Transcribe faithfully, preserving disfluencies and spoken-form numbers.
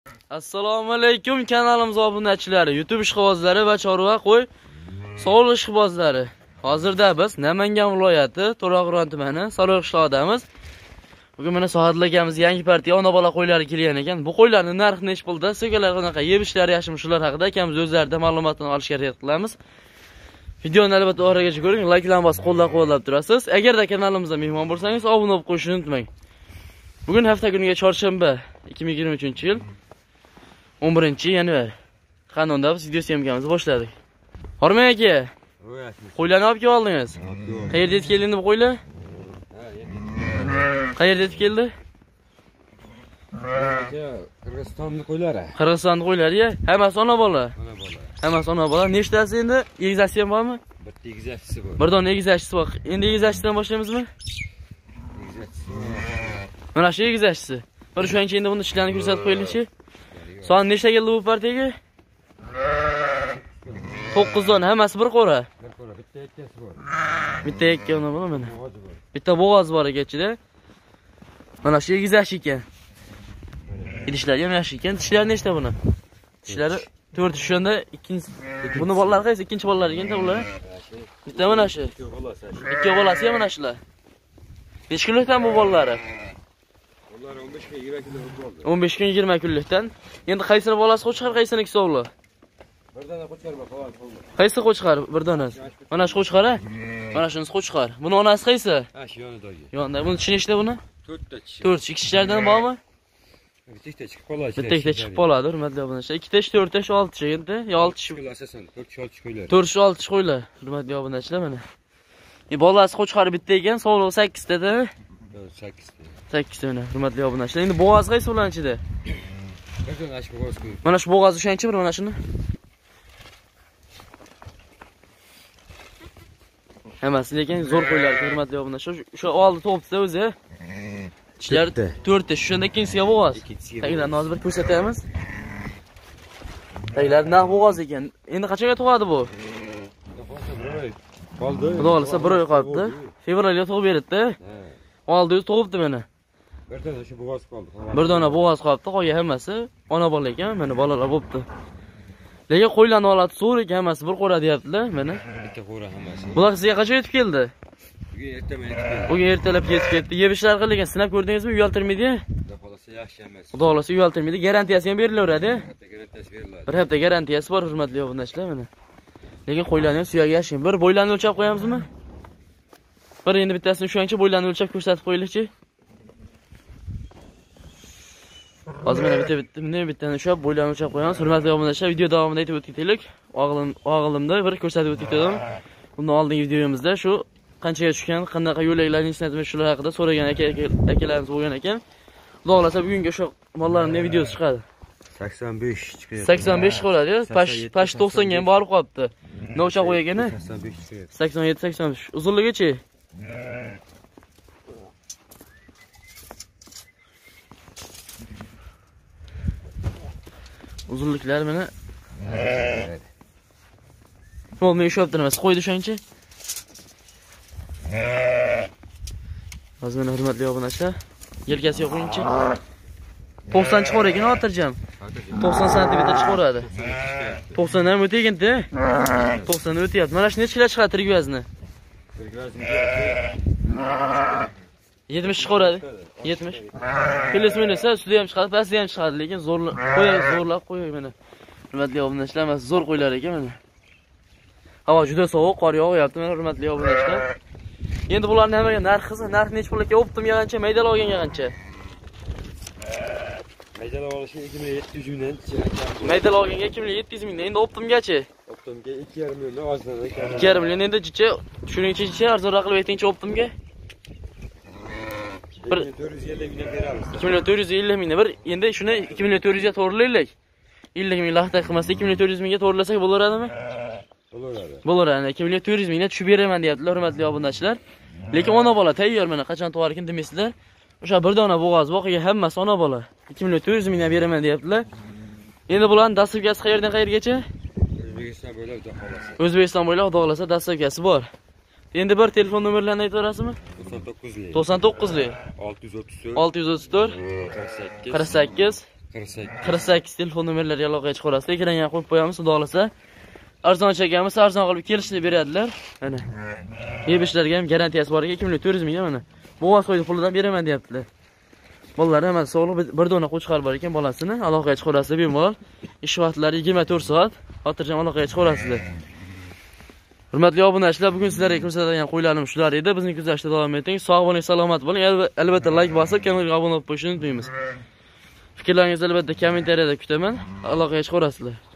Assalomu alaykum kanalimiz obunachilari, YouTube ishqibozlari va chorva qo'y sog'liq ishqibozlari. Hozirda biz Namangan viloyati To'raqo'rg'on tumani Saloq qishlog'idamiz. Bugun mana Sohadil akamiz yangi partiya ona bola qo'ylari kelgan ekan. Bu qo'ylarning narxi nech pulda, so'kalar qanaqa, yeb ishlari yaxshimi, shular haqida akamiz o'zlaridan ma'lumotni olishga harakat qilamiz. Videoni albatta oxirigacha ko'ring, like-larni bosib qo'llab-quvvatlab turasiz. Agarda kanalimizga mehmon bo'lsangiz, obuna bo'lib qo'yishni unutmang. Bugun hafta kuniga chorshanba, ikki ming yigirma uchinchi yil o'n birinchi yanvar. Qanunda biz video syomkamizni boshladik. Hormang aka. Qo'ylarni olib kelib oldingiz. Qayerda yetib keldingiz bu qo'ylar? Qayerda yetib keldi? Qirg'izistonning qo'ylari. Qirg'izistonning qo'ylari-ya? Hammasi ona bola. Ona bola. Hammasi ona bola. Nechtasi endi? Egizasi ham bormi? Bitta egizachisi bor. Bir dona egizachisi bor. Endi egizachisidan boshlaymizmi? Egizachisi. Mana shu egizachisi. Bir shuncha endi buni ishlarini ko'rsatib qo'yingchi. Son nechta keldi bu partiyaga? to'qqiz dona, hammasi bir qo'ra. Bir qo'ra, bitta ikkasi bor. Bitta ikki ona bor mana. Bitta bo'g'oz bor ekan-chida. Mana shu egizach ekan. Idishlari ham yaxshi ekan. Tishlari nechta buni? Tishlari to'rt shunda ikkinchi. Buni bolalar qaysi? Ikkinchi bolalar ekan-da bular. Bitta mana shu. Ikki bolasi. Ikki bolasi ham mana shular. besh kunlikdan bu bolalari. Ular o'n besh kun yigirma kunlik bo'ldi. o'n besh kun yigirma kunlikdan. Endi qaysini bolasi qo'chqar, qaysiniki sovli? Bir dona qo'chqar bor, faol bo'ldi. Qaysi qo'chqar? Bir donasi. Mana shu qo'chqar-a? Mana shunisi qo'chqar. Buni onasi qaysi? Ha, shu yonidagi. Yonda. Buni tishi nechta buni? to'rtta tishi. to'rt. Ikkishlardan bormi? Bitta chiqib qoladi. Bitta ikkita chiqib qoladi, hurmatli obunachilar. Ikkita, to'rtta, olti endi. Yo olti qo'ylar asosan to'rt olti qo'ylar. to'rt olti qo'ylar, hurmatli obunachilar mana. E bolasi qo'chqar bitta ekan, sog'liq sakkiz tada. sakkiz ta. sakkiz ta mana, hurmatli obunachilar. Endi bo'g'oz qaysi ularning ichida? Qachon ash bo'g'oz qo'y. Mana shu bo'g'oz o'shanchi bir mana shuni. Hammasi lekin zo'r qo'ylar, hurmatli obunachilar. Shu oldi to'pda o'zi. Ishlari to'rtta, shunda ikkinchisiga bo'g'oz. Taglarni hozir bir ko'rsatamiz. Taglar naq bo'g'oz ekan. Endi qachonga tug'adi bu? Qoldi. Xudo xolasa bir oy qolibdi. Fevralga tug'ib berdi-da. Oldi o'zi tug'ibdi mana. Bir dona shu bo'g'oz qoldi. Bir dona bo'g'oz qolibdi, qolgan hammasi ona bola ekan, mana bolalar bo'libdi. Lekin qo'ylarni oladi so'r ekan, hammasi bir qo'ra deyaptilar, mana. Bitta qo'ra hammasi. Bular sizga qachon yetib keldi? Bugun ertaman yetib keldi. Bugun ertalab yetib keldi. Yeb ishlar qilgan, sinab ko'rdingizmi? Uyaltirmaydi? Xudo xolasa yaxshi emas. Xudo xolasa uyaltirmaydi. Garantiyasi ham berilaveradi. Bitta garantiyasi beriladi. Bir hafta garantiyasi bor, hurmatli obunachilar mana. Lekin qo'ylarning suyagi yaxshi. Bir bo'ylarni o'lchab qo'yamizmi? Bir endi bittasini shuncha bo'ylarni o'lchab ko'rsatib qo'yingchi. Hozir mana bitta bitta bunday bittani ushlab bo'ylarni o'lchab qo'yamiz. Hurmatli obunachilar, video davomida aytib o'tdik. O'g'lim, o'g'limda bir ko'rsatib o'tdik dedim. Bundan oldingi videomizda shu qanchaga tushgan, qanaqa yo'laklarning ishlatilgan shular haqida so'ragan akalarimiz bo'lgan ekan. Xudo xolasa bugungi o'sha mollarning videosi chiqadi. sakson besh chiqadi. sakson besh chiqadi, pash pash to'qsonga ham borib qolibdi. Nima o'cha qo'ygan-a? sakson besh chiqadi. sakson yetti sakson besh. Uzunligichi? Uzunliklar mana. Bo'lmay ushobtirmas, qo'ydi shuncha. Hozir mana hurmatli obunachilar, yelkasiga qo'yingchi. to'qson chiqar ekan, xotirjam. to'qson santimetr chiqaradi. to'qson dan o'taygan-da. to'qson dan o'tyapti. Mana shu nechalar chiqadi trigvazni? yetmish chiqaradi. yetmish. Kelesmi esa ustida ham chiqadi, pastida ham chiqadi, lekin zo'rlab qo'yay, zo'rlab qo'yay mana. Hurmatli obunachilar, mana zo'r qo'ylar ekan mana. Havo juda sovuq, qor yog'yapti mana hurmatli obunachilar. Endi bularning hammaga narxi, narx nech pulga optimga qancha, maydalab olganga qancha? Maydalab olishga ikki ming yetti yuz mingdan. Maydalab olganga ikki ming yetti yuz mingdan, endi optimgachi? Optimga ikki yarim milliondan ozdan ekan. ikki yarim million endi jicha, shuning uchun jicha arzonroq qilib aytingchi optimga. bir to'rt yuz ellik mingdan beramiz. ikki million to'rt yuz ellik mingdan bir, endi shuni ikki million to'rt yuz ga to'g'rilaylik. ellik ming laxta qilmasa ikki million to'rt yuz mingga to'g'rilasak bo'laveradimi? Bo'laveradi. Bo'laveradi. ikki million to'rt yuz mingdan tushib beraman deyaptilar, hurmatli obunachilar. Lekin ona bola tayyor mana, qachon tug'ar ekan demaysizlar. O'sha bir dona bo'g'oz, voqea hammasi ona bola. ikki million to'rt yuz mingdan beraman deyaptilar. Endi bularning dasturkasi qayerdan qayergacha? O'zbekiston bo'ylab xudo xolasa. O'zbekiston bo'ylab xudo xolasa dasturkasi bor. Endi bir telefon nomerlarini aytaverasizmi? to'qson to'qqizlik to'qson to'qqizlik olti yuz o'ttiz to'rt olti yuz o'ttiz to'rt qirq sakkiz qirq sakkiz qirq sakkiz. qirq sakkiz telefon nomerlariga aloqaga chiqib olasiz. Ekranga qo'yib qo'yamiz, xudo xolasa. Arzon chekamiz, arzon qilib kelishni beradilar. Mana. Yeb-ichlarga ham garantiyasi bor ekan, ikki million to'rt yuz mingga mana. Bo'g'oz qo'ydi pulidan beraman deyaptilar. Bolalar ham sog'liq bir dona qo'chqar bor ekan, bolasini aloqaga chiqib olasiz bemalol. Ish vaqtlari yigirma to'rt soat. Xotirjam aloqaga chiqib olasizlar. Hurmatli obunachilar, bugun sizlarga ko'rsatadigan qo'ylarim shular edi. Bizni kuzatishda davom eting. Sog' bo'ling, salomat bo'ling. Albatta like bosib, kanalga obuna bo'lib qo'yishni unutmaymiz. Fikrlaringizni albatta kommentariyada kutaman. Aloqaga chiqib olasizlar.